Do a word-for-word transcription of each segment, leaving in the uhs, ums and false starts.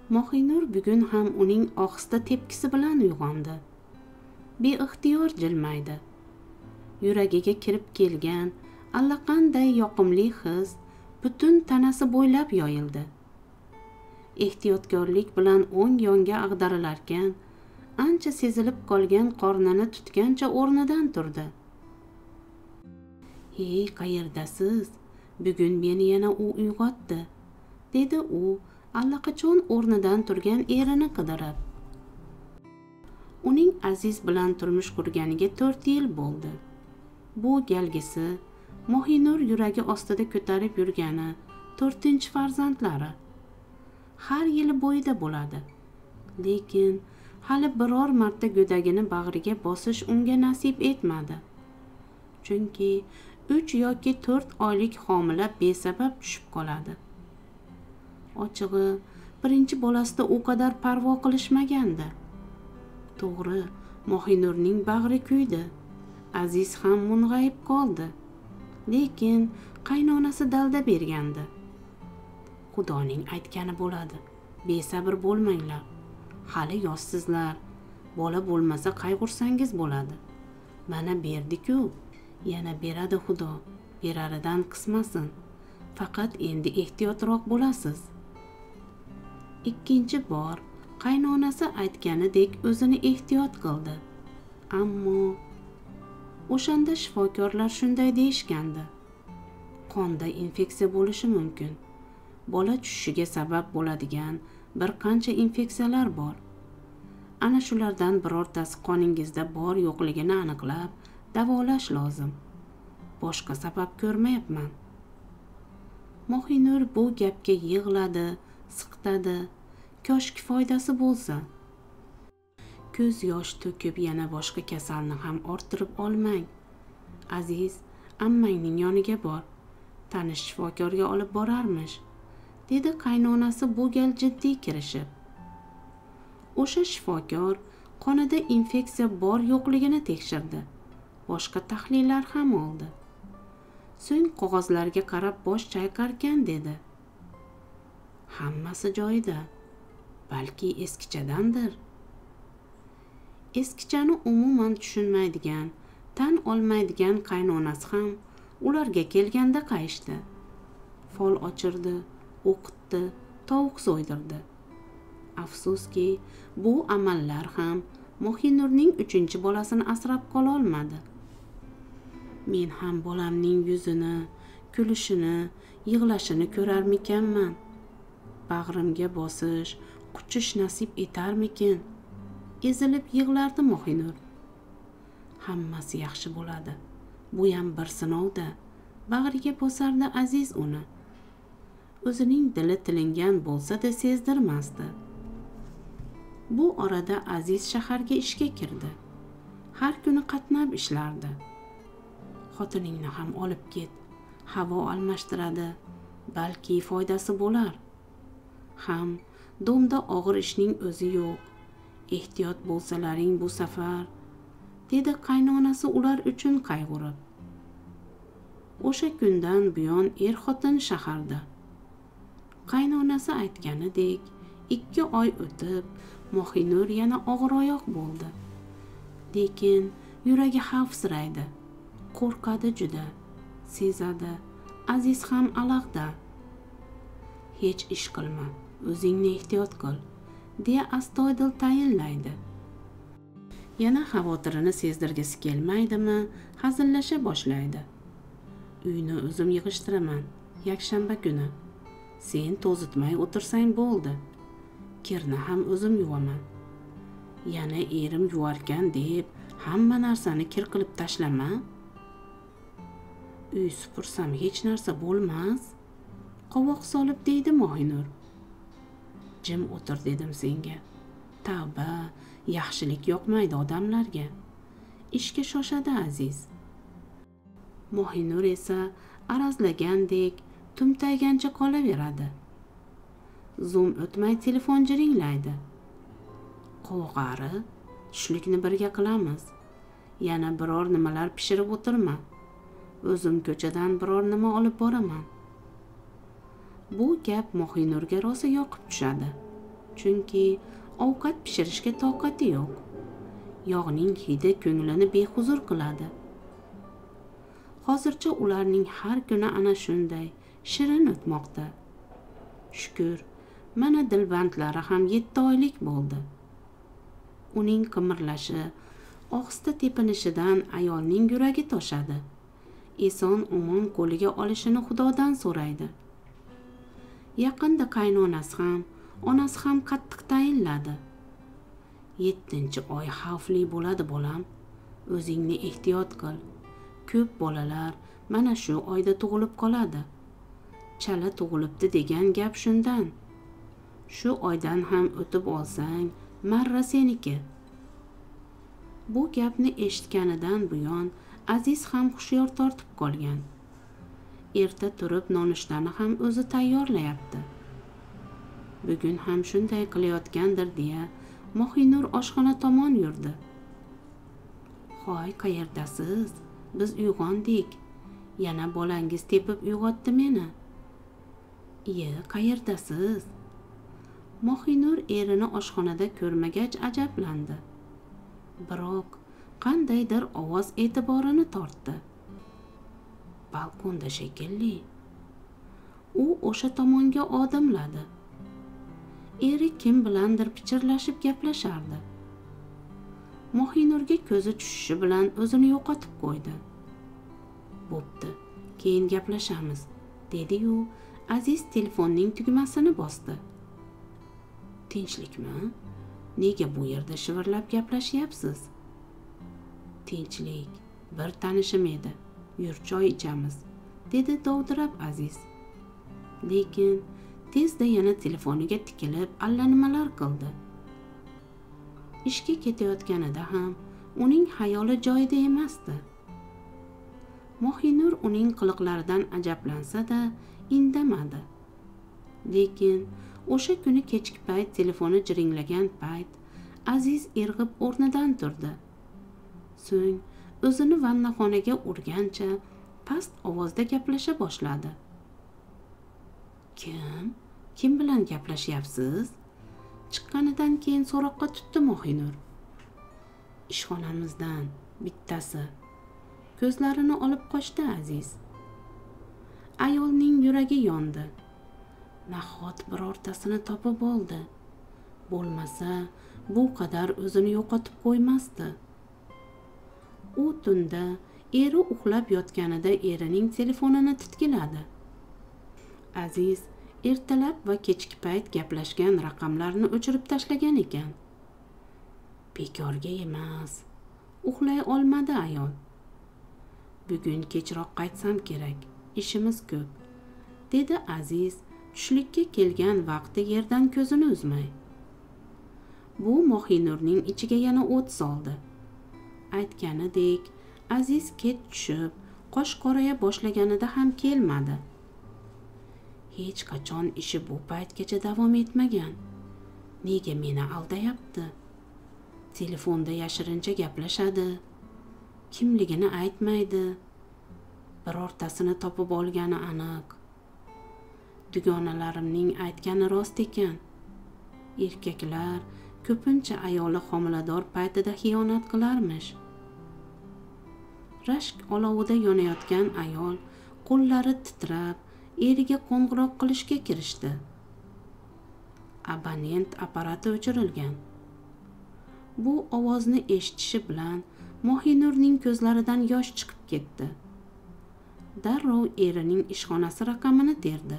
Mohinur bugun ham uning ohista tepkisi bilan uyg'ondi. Beixtiyor jilmaydi. Yuragiga kirib kelgan allaqanday yoqimli his butun tanasi bo'ylab yoyildi. Ehtiyotkorlik bilan o'ng yonga ag'darilarkan, ancha sezilib qolgan qornini tutgancha o'rnidan turdi. "Hey, qayerdasiz? Bugun meni yana u uyg'otdi", dedi u allaqachon o'rnidan turgan erini qidirib. Uning Aziz bilan turmush qurganiga to'rt yil bo'ldi. Bu galgisi Mohinur yuragi ostida ko'tarib yurgani to'rtinchi farzandlari. Har yili bo'yida bo'ladi. Lekin hali biror marta go'dagini bag'riga bosish unga nasib etmadi. Chunki uch yoki to'rt oylik homila besabab tushib qoladi. Ochig'i, birinchi bolasida u qadar parvo qilishmagandi. To'g'ri, Mohinurning bag'ri kuydi. Aziz ham mung'ayib qoldi. Lekin qaynonasi dalda bergandi. Xudoning aytgani bo'ladi. Besabr bo'lmanglar. Hali yoshsizlar. Bola bo'lmasa qayg'ursangiz bo'ladi. Mana berdi-ku, yana beradi Xudo. Beraridan qismasin. Faqat endi ehtiyotroq bo'lasiz. Ikkinchi bor qaynonasi aytganidek o'zini ehtiyot qildi. Ammo o'shanda shifokorlar shunday deyishgandi. Qonda infeksiya bo'lishi mumkin. Bola tushishiga sabab bo'ladigan bir qancha infeksiyalar bor. Ana shulardan birortasi qoningizda bor yo'qligini aniqlab, davolash lozim. Boshqa sabab ko'rmayapman. Mohinur bu gapga yig'ladi, siqtadi. Koshki foydasi bo'lsa. Ko'z yosh to'kib yana boshqa kasalni ham orttirib olmang. Aziz, ammangning yoniga bor. Tanish shifokorga olib borarmish, dedi qaynonasi bu gal jiddiy kirishib. O'sha shifokor qonida infeksiya bor yo'qligini tekshirdi. Boshqa tahlillar ham oldi. So'ng qog'ozlarga qarab bosh chayqarkan dedi. Hammasi joyida. Balki eskichadandir. Eskichani umuman tushunmaydigan, tan olmaydigan qaynonasi ham ularga kelganda qayishdi. Fol ochirdi, o'qitdi, tovuq so'ydirdi. Afsuski, bu amallar ham Mohinurning uchinchi bolasini asrab qola olmadi. Men ham bolamning yuzini, kulishini, yig'lashini ko'rarmikanman. Bag'rimga bosish, quchish nasib etarmikin? Ezilib yig'lardi Mohinur. Hammasi yaxshi bo'ladi. Bu ham bir sinovda. Bag'riga bosardi Aziz uni. O'zining dili tilingan bo'lsa-da sezdirmasdi. Bu orada Aziz shaharga ishga kirdi. Har kuni qatnab ishlardi. Xotiningni ham olib ket. Havo almashtiradi. Balki foydasi bo'lar. Ham domda og'ir ishning o'zi yo'q. Ehtiyot bo'lsalaring bu safar, dedi qaynonasi ular uchun qayg'urib. O'sha kundan buyon er-xotin shaharda. Qaynonasi aytganidek, ikki oy o'tib, Mohinur yana og'iroyoq bo'ldi. Lekin yuragi xavfsiraydi. Qo'rqadi juda. Sezadi, Aziz ham alaqda. Hech ish qilma, o'zingni ehtiyot qil, deya astoydil tayinlaydi. Yana xavotirini sezdirgisi kelmaydimi, hazillasha boshlaydi. Uyni o'zim yig'ishtiraman, yakshanba kuni. Sen to'zitmay o'tirsang bo'ldi. Kirni ham o'zim yuvaman. Yana erim yuvarkan deb hamma narsani kir qilib tashlama. Uy supursam hech narsa bo'lmas, qovoq solib deydi Mohinur. Jim o'tir dedim senga. Tavba, yaxshilik yoqmaydi odamlarga. Ishga shoshadi Aziz. Mohinur esa arazlagandek tumtaygancha qolaveradi. Zum o'tmay telefon jiringlaydi. Qo'g'ari, tushlikni birga qilamiz. Yana biror nimalar pishirib o'tirma. O'zim ko'chadan biror nima olib boraman. Bu gap Mohinurga rosa yoqib tushadi. chunki ovqat pishirishga toqati yo'q. Yog'ning hidi ko'nglini behuzur qiladi. Hozircha ularning har kuni ana shunday shirin o'tmoqda. Shukr, mana dilbandlari ham yetti oylik bo'ldi. Uning qimirlashi, ohista tepinishidan ayolning yuragi toshadi. Eson omon qo'liga olishini Xudodan so'raydi. Yaqinda qaynonasi ham, onasi ham qattiq tayinladi. yettinchi oy xavfli bo'ladi bolam. O'zingni ehtiyot qil. Ko'p bolalar mana shu oyda tug'ilib qoladi. Chala tug'ilibdi degan gap shundan. Shu oydan ham o'tib olsang, marra seniki. Bu gapni eshitganidan buyon Aziz ham hushyor tortib qolgan. Erta turib nonushtani ham o'zi tayyorlayapti. Bugun ham shunday qilayotgandir deya Mohinur oshxona tomon yurdi. "Hoy, qayerdasiz? Biz uyg'ondik. Yana bolangiz tepib uyg'otdi meni." "Iye, qayerdasiz?" Mohinur erini oshxonada ko'rmagach ajablandi. Biroq qandaydir ovoz e'tiborini tortdi. Balkonda shekilli. U o'sha tomonga odimladi. Eri kim bilandir pichirlashib gaplashardi. Mohinurga ko'zi tushishi bilan o'zini yo'qotib qo'ydi. "Bo'pti, keyin gaplashamiz", dedi-yu Aziz telefonning tugmasini bosdi. "Tinchlikmi? Nega bu yerda shivirlab gaplashyapsiz?" "Tinchlik, bir tanishim edi. Yur choy ichamiz", dedi dovdirab Aziz. Lekin tezda yana telefoniga tikilib allanimalar qildi. Ishga ketayotganida ham uning xayoli joyida emasdi. Mohinur uning qiliqlaridan ajablansa-da, indamadi. Lekin o'sha kuni kechki payt telefoni jiringlagan payt Aziz irg'ib o'rnidan turdi. So'ng o'zini vannaxonaga urgancha past ovozda gaplasha boshladi. "Kim? Kim bilan gaplashyapsiz?" Chiqqanidan keyin so'roqqa tutdi Mohinur. "Ishxonamizdan bittasi." Ko'zlarini olib qochdi Aziz. Ayolning yuragi yondi. Nahot birortasini topib oldi. Bo'lmasa, bu qadar o'zini yo'qotib qo'ymasdi. U tunda eri uxlab yotganida erining telefonini titkiladi. Aziz ertalab va kechki payt gaplashgan raqamlarni o'chirib tashlagan ekan. Bekorga emas, uxlay olmadi ayol. "Bugun kechroq qaytsam kerak, ishimiz ko'p", dedi Aziz tushlikka kelgan vaqti yerdan ko'zini uzmay. Bu Mohinurning ichiga yana o't soldi. Aytganidek, Aziz kech tushib, qosh qoraya boshlaganida ham kelmadi. Hech qachon ishi bu paytgacha davom etmagan. Nega meni aldayapti? Telefonda yashirincha gaplashadi. Kimligini aytmaydi. Birortasini topib olgani aniq. Dugonalarimning aytgani rost ekan. Erkaklar ko'pincha ayoli homilador paytida xiyonat qilarmish. Rashk olovida yonayotgan ayol qo'llari titrab, eriga qo'ng'iroq qilishga kirishdi. Abonent apparati o'chirilgan. Bu ovozni eshitishi bilan Mohinurning ko'zlaridan yosh chiqib ketdi. Darrov erining ishxonasi raqamini terdi.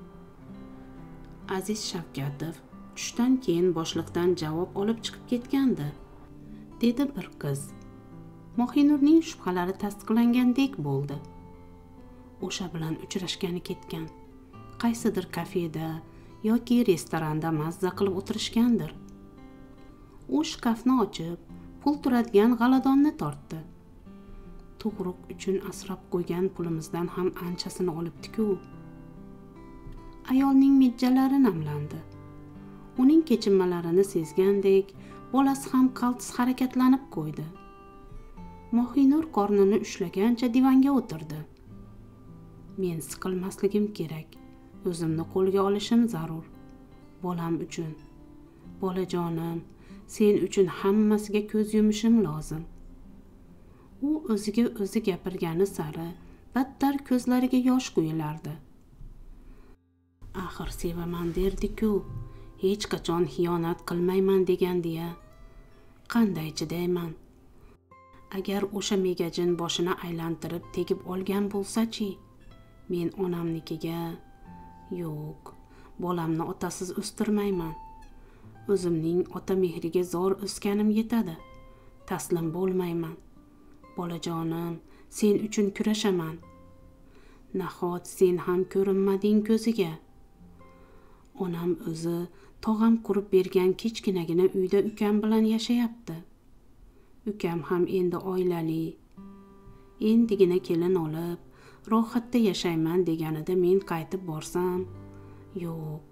Aziz Shavkatov tushdan keyin boshliqdan javob olib chiqib ketgandi, dedi bir qiz. Mohinurning shubhalari tasdiqlangandek bo'ldi. O'sha bilan uchrashgani ketgan. Qaysidir kafeda yoki restoranda mazza qilib o'tirishgandir. U shkafni ochib, pul turadigan g'aladonni tortdi. Tug'ruq uchun asrab qo'ygan pulimizdan ham anchasini olibdi-ku. Ayolning mijjalari namlandi. Uning kechinmalarini sezgandek, bolasi ham qaltis harakatlanib qo'ydi. Mohinur qornini ushlagancha divanga o'tirdi. Men siqilmasligim kerak. O'zimni qo'lga olishim zarur. Bolam uchun. Bolajonim, sen uchun hammasiga ko'z yumishim lozim. U o'ziga o'zi gapirgani sari battar ko'zlariga yosh quyilardi. Axir sevaman derdi-ku, hech qachon xiyonat qilmayman degandiya. Qanday chidayman? Agar o'sha megajin boshini aylantirib tegib olgan bo'lsa-chi, men onamnikiga, yo'q, bolamni otasiz o'stirmayman. O'zimning ota mehriga zor o'sganim yetadi. Taslim bo'lmayman. Bolajonim, sen uchun kurashaman. Nahot sen ham ko'rinmading ko'ziga? Onam o'zi tog'am qurib bergan kichkinagina uyda ukam bilan yashayapti. Ukam ham endi oilali. Endigina kelin olib, rohatda yashayman deganida men qaytib borsam, yo'q.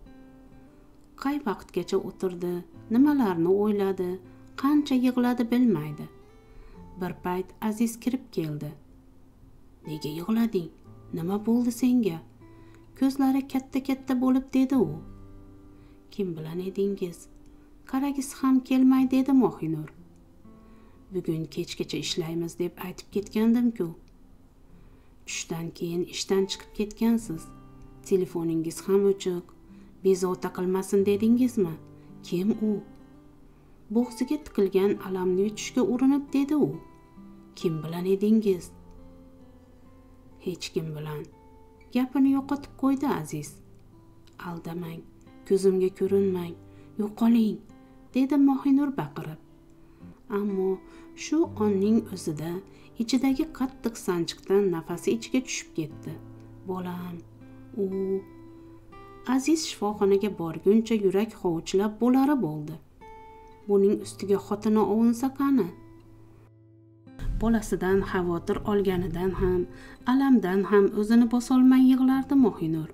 Qay vaqtgacha o'tirdi, nimalarni o'yladi, qancha yig'ladi bilmaydi. Bir payt Aziz kirib keldi. Nega yig'lading? Nima bo'ldi senga? Ko'zlari katta-katta bo'lib dedi u. Kim bilan edingiz? Qaragisi ham kelmay dedi Mohinur. Bugun kechgacha ishlaymiz deb aytib ketgandim-ku. Tushdan keyin ishdan chiqib ketgansiz. Telefoningiz ham o'chiq. Bezovta qilmasin dedingizmi? Kim u? Bo'g'ziga tiqilgan alamni yutishga urinib dedi u. Kim bilan edingiz? Hech kim bilan. Gapini yo'qotib qo'ydi Aziz. Aldamang, ko'zimga ko'rinmang, yo'qoling, dedi Mohinur baqirib. Ammo shu onning o'zida ichidagi qattiq sanchiqdan nafasi ichiga tushib ketdi. Bolam, u Aziz shifoxonaga borguncha yurak hovuchlab bo'lari bo'ldi. Buning ustiga xotini ovunsa qani? Bolasidan xavotir olganidan ham, alamdan ham o'zini bosolmay yig'lardi Mohinur.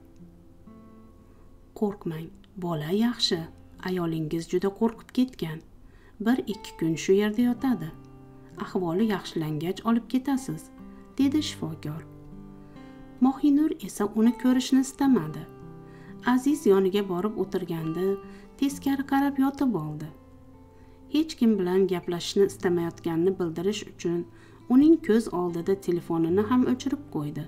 Qo'rqmang, bola yaxshi. Ayolingiz juda qo'rqib ketgan. Bir ikki kun shu yerda yotadi. Ahvoli yaxshilangach olib ketasiz, dedi shifokor. Mohinur esa uni ko'rishni istamadi. Aziz yoniga borib o'tirganda teskari qarab yotib oldi. Hech kim bilan gaplashishni istamayotganini bildirish uchun uning ko'z oldida telefonini ham o'chirib qo'ydi.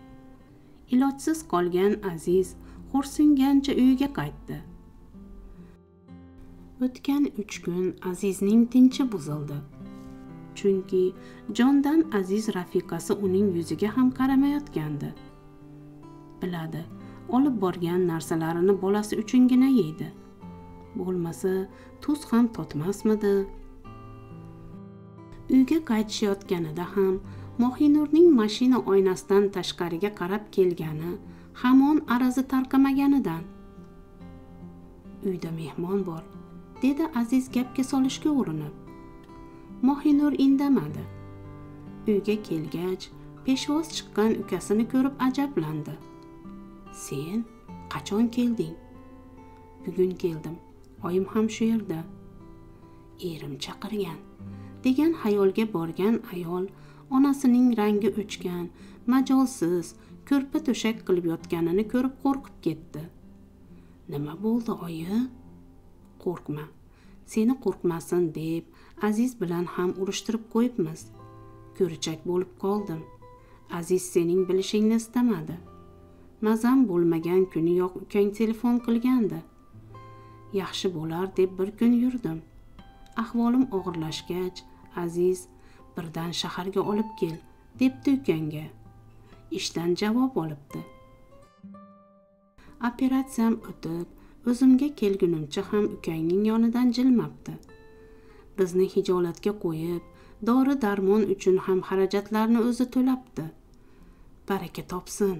Ilojsiz qolgan Aziz xo'rsingancha uyiga qaytdi. O'tgan uch kun Azizning tinchi buzildi. Chunki jondan aziz rafiqasi uning yuziga ham qaramayotgandi. Biladi, olib borgan narsalarini bolasi uchungina yeydi. Bo'lmasa, tuz ham totmasmidi? Uyga qaytishayotganida ham Mohinurning mashina oynasidan tashqariga qarab kelgani hamon arazi tarqamaganidan. Uyda mehmon bor, dedi Aziz gapga solishga urinib. Mohinur indamadi. Uyga kelgach, peshvoz chiqqan ukasini ko'rib ajablandi. Sen qachon kelding? Bugun keldim. Oyim ham shu yerda. Erim chaqirgan, degan xayolga borgan ayol onasining rangi o'chgan, majolsiz, ko'rpa to'shak qilib yotganini ko'rib qo'rqib ketdi. Nima bo'ldi, oyi? Qo'rqma. Seni qo'rqmasin deb Aziz bilan ham urushtirib qo'yibmiz. Ko'richak bo'lib qoldim. Aziz sening bilishingni istamadi. Mazam bo'lmagan kuniyoq ukang telefon qilgandi. Yaxshi bo'lar deb bir kun yurdim. Ahvolim og'irlashgach, Aziz birdan shaharga olib kel, debdi ukangga. Ishdan javob olibdi. Operatsiyam o'tib, o'zimga kelgunimcha ham ukangning yonidan jilmabdi. Bizni hijolatga qo'yib, dori darmon uchun ham xarajatlarni o'zi to'labdi. Baraka topsin.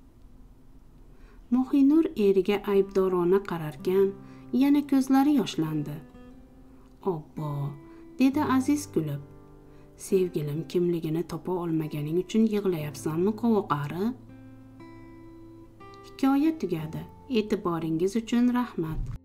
Mohinur eriga aybdorona qararkan, yana ko'zlari yoshlandi. Obbo, dedi Aziz kulib. Sevgilim kimligini topa olmaganing uchun yig'layapsanmi, qovoqari? Hikoya tugadi. E'tiboringiz uchun rahmat.